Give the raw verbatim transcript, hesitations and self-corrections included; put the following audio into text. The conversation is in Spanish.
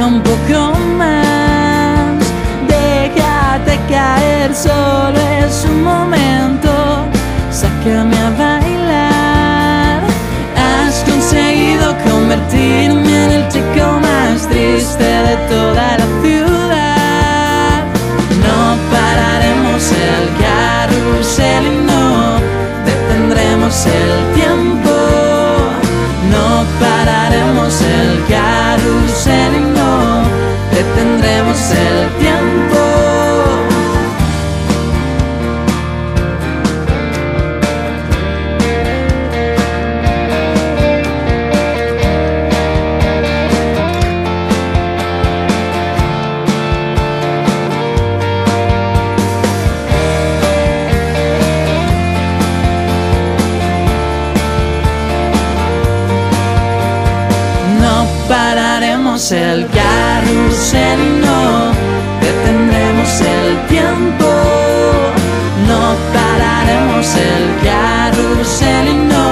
un poco más. Déjate caer, solo es un momento. Sácame a bailar. Has conseguido convertirme en el chico más triste de toda la ciudad. No pararemos el carrusel y no detendremos el tiempo. No pararemos el carrusel y no detendremos el tiempo. Pararemos el carrusel y no detendremos el tiempo. No pararemos el carrusel y no